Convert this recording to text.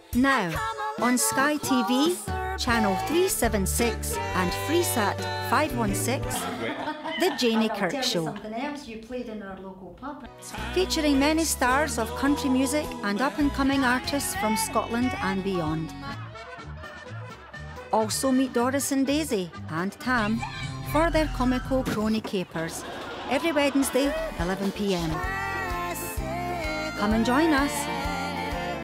Now, on Sky TV, Channel 376 and FreeSat 516, The Janey Kirk Show. Featuring many stars of country music and up-and-coming artists from Scotland and beyond. Also meet Doris and Daisy and Tam for their comical crony capers every Wednesday, 11 p.m. Come and join us.